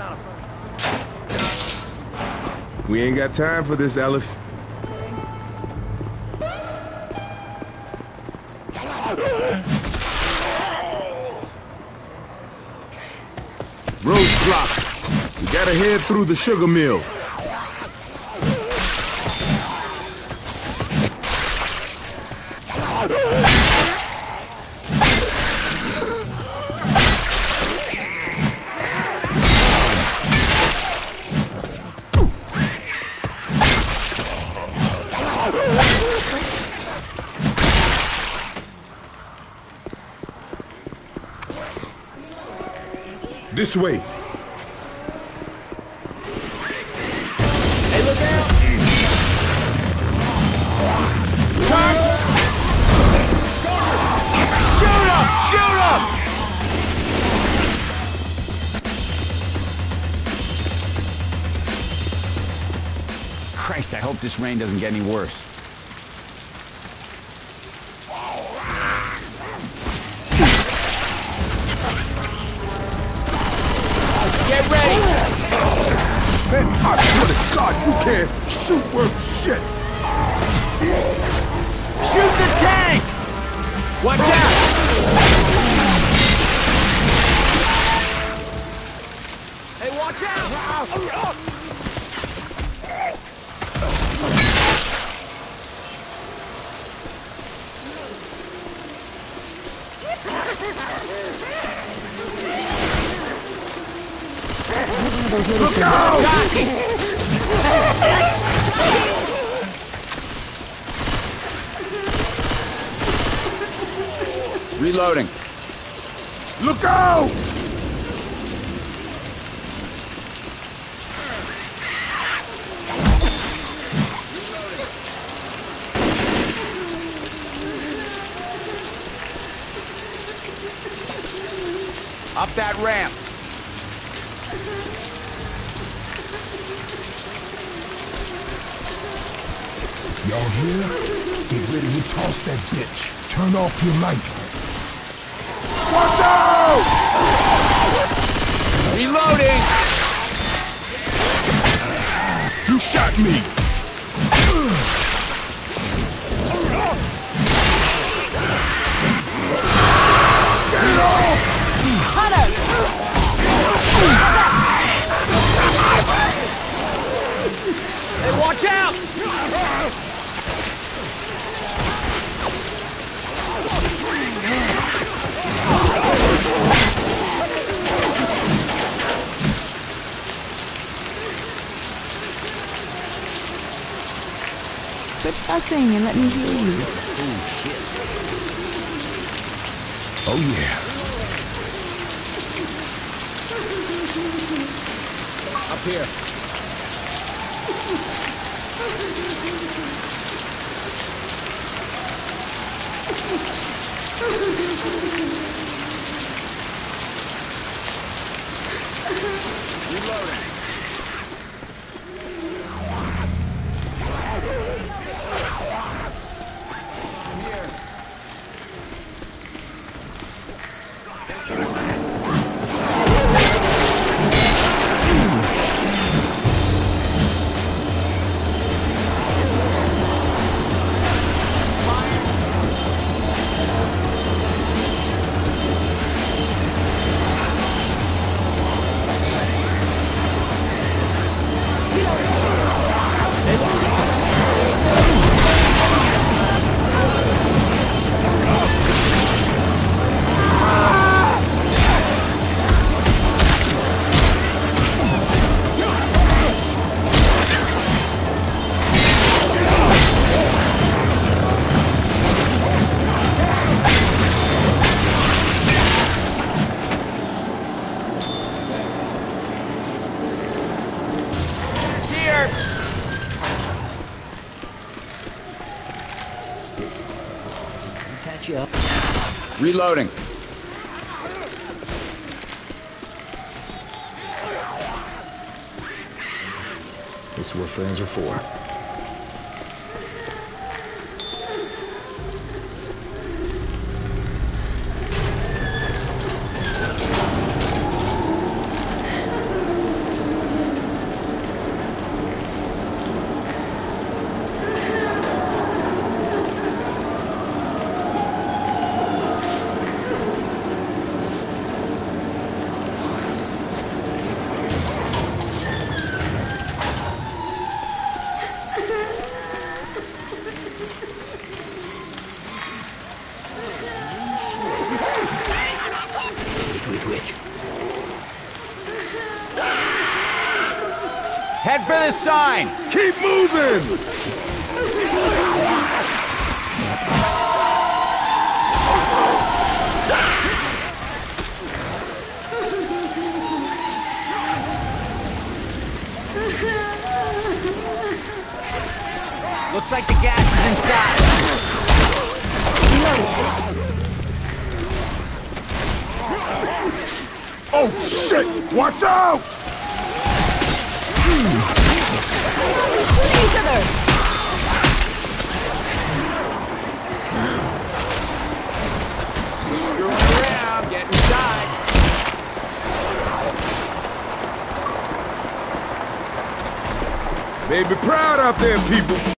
We ain't got time for this, Ellis. Roadblock. We gotta head through the sugar mill. This way. Hey, look out! Turn! Shoot him! Shoot him! Christ, I hope this rain doesn't get any worse. Get ready! Man, I swear to God, you can't shoot worth shit! Shoot the tank! Watch out! Hey, watch out! Look out! Reloading. Look out! Up that ramp. Y'all here? Get ready to toss that bitch. Turn off your light. Watch out! Reloading! You shot me! Get it off! Hey, watch out! Quit fussing and let me hear you. Oh yeah. Up here. Reloading. You up. Reloading. This is what friends are for. Head for the sign! Keep moving! Looks like the gas is inside. Oh shit! Watch out! Each other! Screwing around, get inside. They'd be proud out there, people.